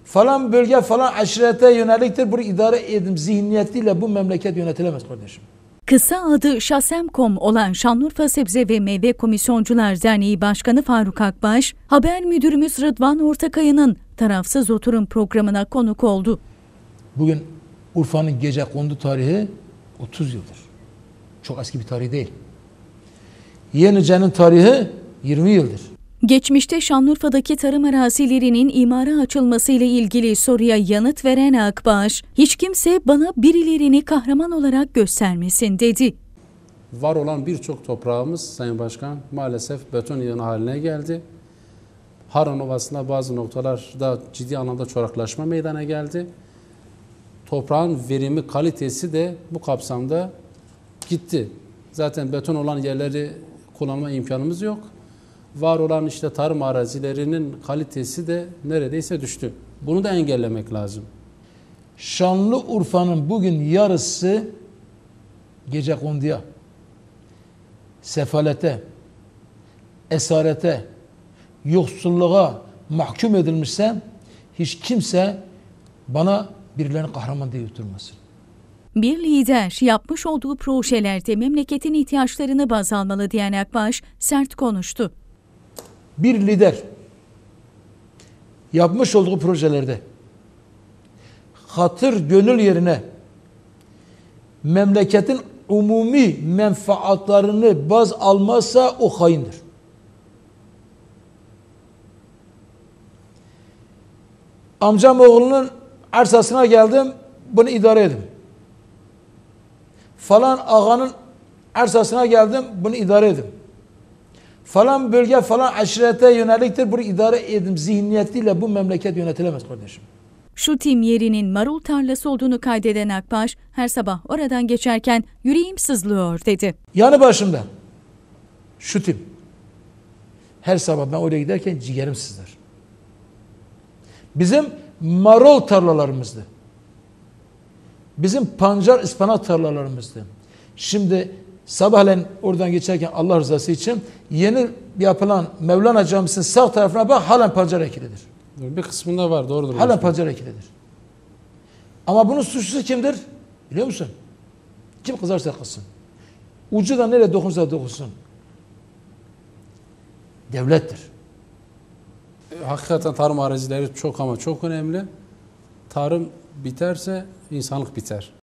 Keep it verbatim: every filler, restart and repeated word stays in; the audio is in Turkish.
Falan bölge falan aşirete yöneliktir. Bunu idare edin zihniyetiyle bu memleket yönetilemez kardeşim. Kısa adı Şasemkom olan Şanlıurfa Sebze ve Meyve Komisyoncular Derneği Başkanı Faruk Akbaş, haber müdürümüz Rıdvan Ortakaya'nın Tarafsız Oturum programına konuk oldu. Bugün Urfa'nın gecekondu tarihi otuz yıldır. Çok eski bir tarih değil. Yenice'nin tarihi yirmi yıldır. Geçmişte Şanlıurfa'daki tarım arazilerinin imara açılması ile ilgili soruya yanıt veren Akbaş, hiç kimse bana birilerini kahraman olarak göstermesin dedi. Var olan birçok toprağımız Sayın Başkan maalesef beton yığını haline geldi. Harran Ovası'nda bazı noktalarda ciddi anlamda çoraklaşma meydana geldi. Toprağın verimi, kalitesi de bu kapsamda gitti. Zaten beton olan yerleri kullanma imkanımız yok. Var olan işte tarım arazilerinin kalitesi de neredeyse düştü. Bunu da engellemek lazım. Şanlıurfa'nın bugün yarısı gecekonduya, sefalete, esarete, yoksulluğa mahkum edilmişse hiç kimse bana birilerini kahraman diye oturmasın. Bir lider yapmış olduğu projelerde memleketin ihtiyaçlarını baz almalı diyen Akbaş sert konuştu. Bir lider yapmış olduğu projelerde hatır gönül yerine memleketin umumi menfaatlarını baz almazsa o haindir. Amcam oğlunun arsasına geldim, bunu idare edin. Falan ağanın arsasına geldim, bunu idare edin. Falan bölge falan aşirete yöneliktir, bunu idare edin zihniyetiyle bu memleket yönetilemez kardeşim. Şu tim yerinin marul tarlası olduğunu kaydeden Akbaş, her sabah oradan geçerken yüreğim sızlıyor dedi. Yanı başımda şu tim. Her sabah ben oraya giderken ciğerim sızlar. Bizim marul tarlalarımızdı. Bizim pancar ıspanak tarlalarımızdı. Şimdi sabahleyin oradan geçerken Allah rızası için yeni yapılan Mevlana Camisi'nin sağ tarafına bak, halen pancar ekilidir. Bir kısmında var, doğrudur. Halen pancar ekilidir. Ama bunun suçlusu kimdir? Biliyor musun? Kim kızarsa kızsın. Ucu da nereye dokunsa dokunsun. Devlettir. Hakikaten tarım arazileri çok ama çok önemli. Tarım biterse insanlık biter.